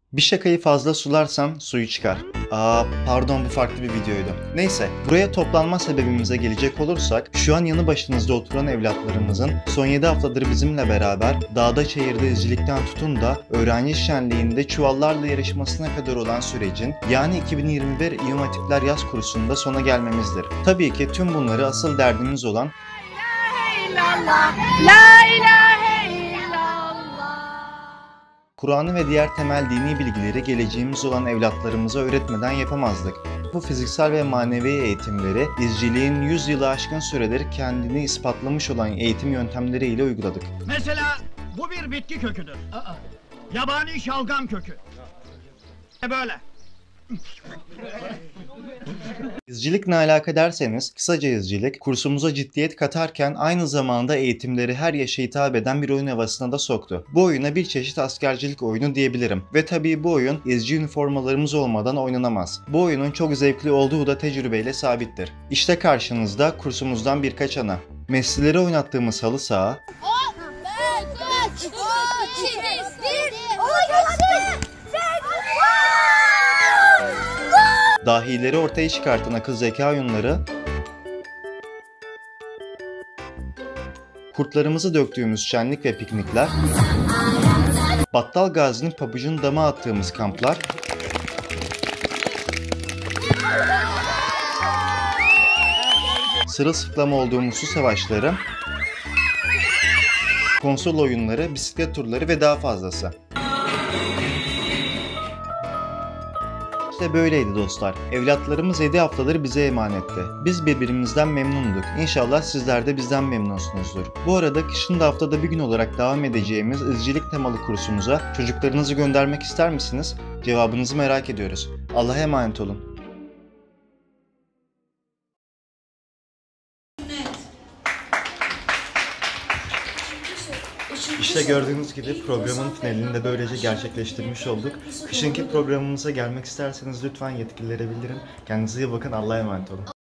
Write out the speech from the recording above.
Bir şakayı fazla sularsan suyu çıkar. Pardon, bu farklı bir videoydu. Neyse, buraya toplanma sebebimize gelecek olursak, şu an yanı başınızda oturan evlatlarımızın son 7 haftadır bizimle beraber dağda çayırda izcilikten tutun da öğrenci şenliğinde çuvallarla yarışmasına kadar olan sürecin, yani 2021 İmam Hatipler yaz kursunda sona gelmemizdir. Tabii ki tüm bunları asıl derdimiz olan La ilahe Kur'an'ı ve diğer temel dini bilgileri geleceğimiz olan evlatlarımıza öğretmeden yapamazdık. Bu fiziksel ve manevi eğitimleri izciliğin 100 yılı aşkın süredir kendini ispatlamış olan eğitim yöntemleriyle uyguladık. Mesela bu bir bitki köküdür. Yabani şalgam kökü. Böyle. İzcilik ne alaka derseniz, kısaca izcilik, kursumuza ciddiyet katarken aynı zamanda eğitimleri her yaşa hitap eden bir oyun havasına da soktu. Bu oyuna bir çeşit askercilik oyunu diyebilirim. Ve tabii bu oyun izci üniformalarımız olmadan oynanamaz. Bu oyunun çok zevkli olduğu da tecrübeyle sabittir. İşte karşınızda kursumuzdan birkaç ana. Meslileri oynattığımız halı saha, dahileri ortaya çıkartan akıl zeka oyunları, kurtlarımızı döktüğümüz şenlik ve piknikler, Battal Gazi'nin pabucunu dama attığımız kamplar, sırılsıklam olduğumuz su savaşları, konsol oyunları, bisiklet turları ve daha fazlası. İşte böyleydi dostlar. Evlatlarımız 7 haftadır bize emanetti. Biz birbirimizden memnunduk. İnşallah sizler de bizden memnunsunuzdur. Bu arada kışın da haftada bir gün olarak devam edeceğimiz izcilik temalı kursumuza çocuklarınızı göndermek ister misiniz? Cevabınızı merak ediyoruz. Allah'a emanet olun. İşte gördüğünüz gibi programın finalini de böylece gerçekleştirmiş olduk. Kışınki programımıza gelmek isterseniz lütfen yetkililere bildirin. Kendinize iyi bakın, Allah'a emanet olun.